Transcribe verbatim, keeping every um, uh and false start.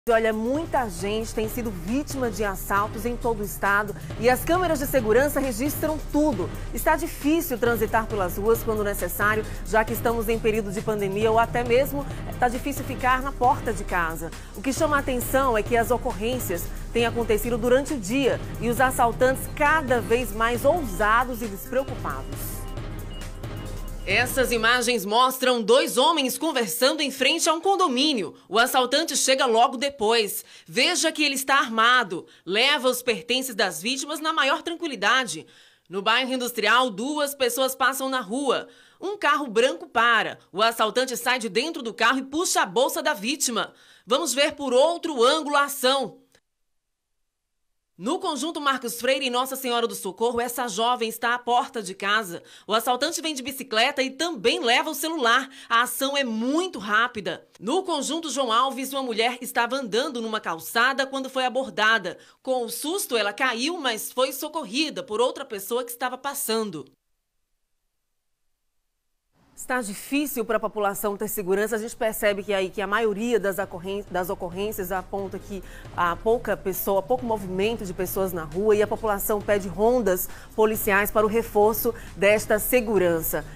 Olha, muita gente tem sido vítima de assaltos em todo o estado e as câmeras de segurança registram tudo. Está difícil transitar pelas ruas quando necessário, já que estamos em período de pandemia ou até mesmo está difícil ficar na porta de casa. O que chama a atenção é que as ocorrências têm acontecido durante o dia e os assaltantes cada vez mais ousados e despreocupados. Essas imagens mostram dois homens conversando em frente a um condomínio. O assaltante chega logo depois. Veja que ele está armado. Leva os pertences das vítimas na maior tranquilidade. No bairro industrial, duas pessoas passam na rua. Um carro branco para. O assaltante sai de dentro do carro e puxa a bolsa da vítima. Vamos ver por outro ângulo a ação. No conjunto Marcos Freire e Nossa Senhora do Socorro, essa jovem está à porta de casa. O assaltante vem de bicicleta e também leva o celular. A ação é muito rápida. No conjunto João Alves, uma mulher estava andando numa calçada quando foi abordada. Com o susto, ela caiu, mas foi socorrida por outra pessoa que estava passando. Está difícil para a população ter segurança. A gente percebe que aí que a maioria das ocorrências, das ocorrências aponta que há pouca pessoa, pouco movimento de pessoas na rua e a população pede rondas policiais para o reforço desta segurança.